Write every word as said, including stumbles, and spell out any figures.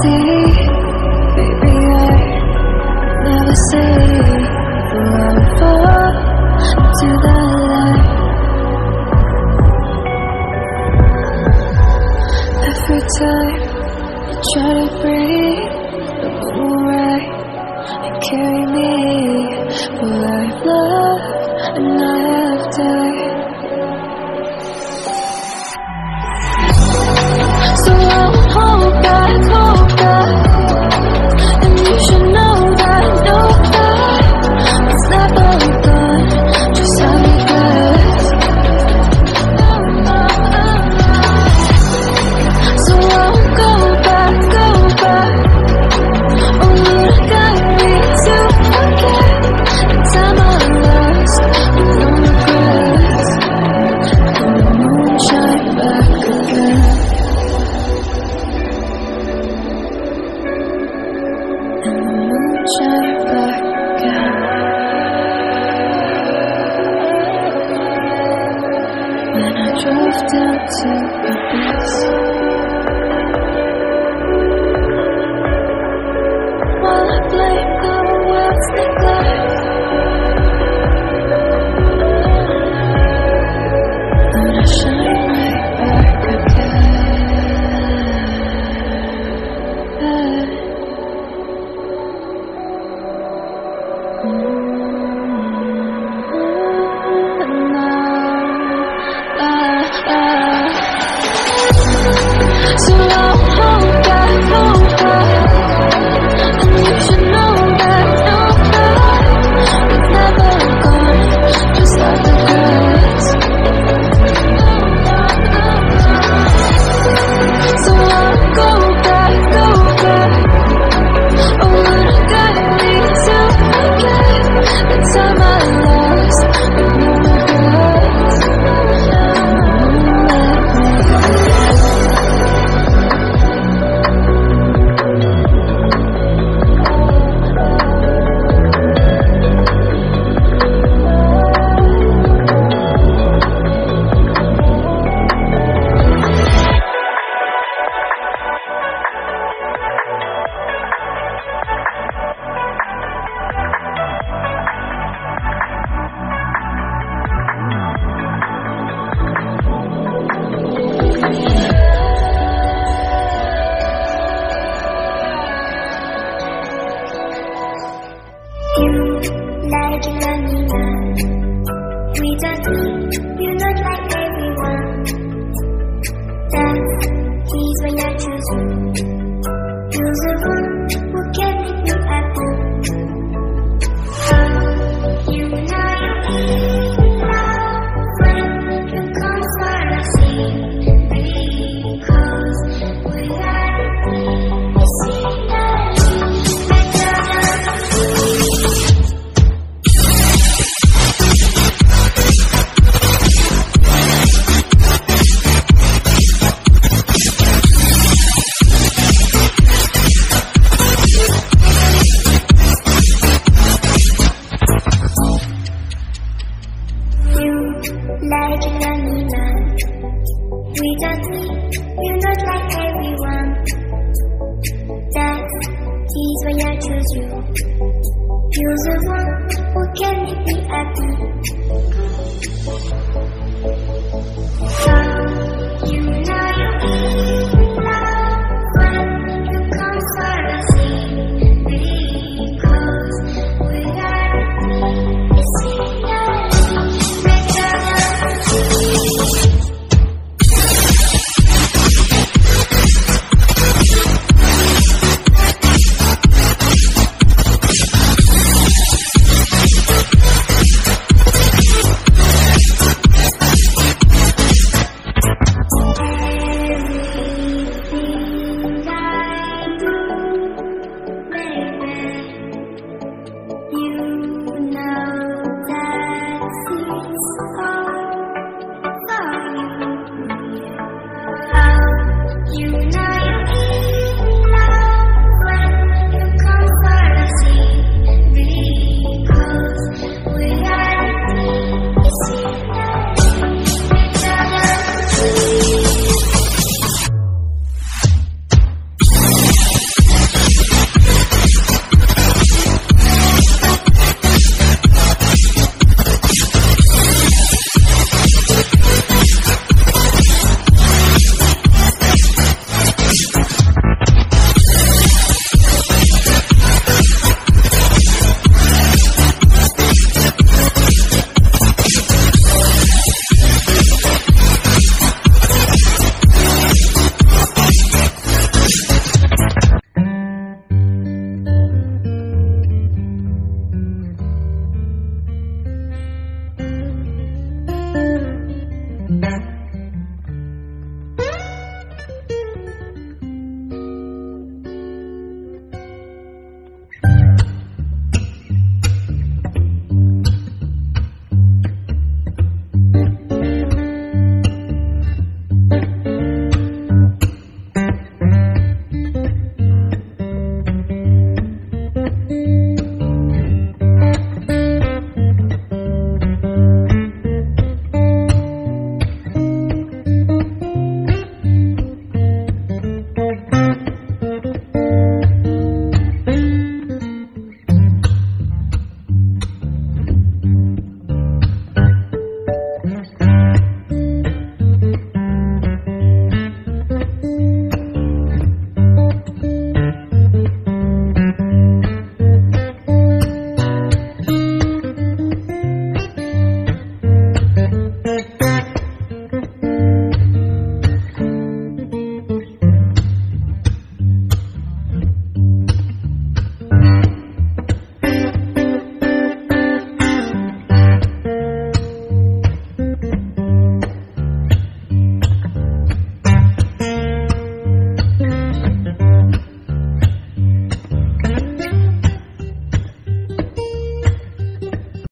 see, baby, I never say for I would fall into the light. Every time I try to breathe, the moon will rise and carry me. For I've loved and I have died. So I won't hold back, hold back. And you should know that, know that it's never done, just how it goes. So I won't go back, go back. Oh, you got me to forget the time I lost with no regrets. And the moon shine back again. Shine back again. When I drove down to abyss, while I blame our world's neglect, then I shine right back again. So I'll hold back, hold back. And you should know that, know that it's never gone, just like the grass. So I'll go back, go back. Oh, when I got me to forget the time I lost with no regrets. Like an animal, we don't need you not like everyone. That is when I choose you. Use a